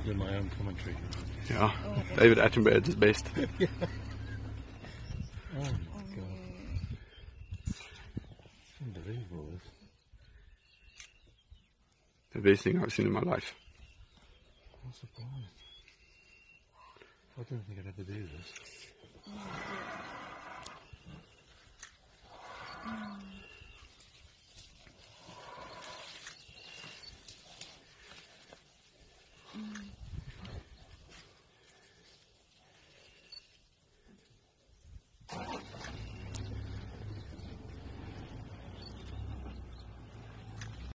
do my own commentary. Ja, David Attenborough is best. Yeah. Oh my god. Unbelievable. The best thing I've seen in my life. I'm surprised. I didn't think I'd ever do this.